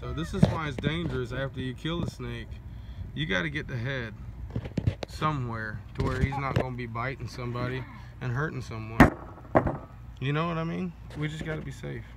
So this is why it's dangerous. After you kill the snake, you got to get the head somewhere to where he's not going to be biting somebody and hurting someone. You know what I mean? We just got to be safe.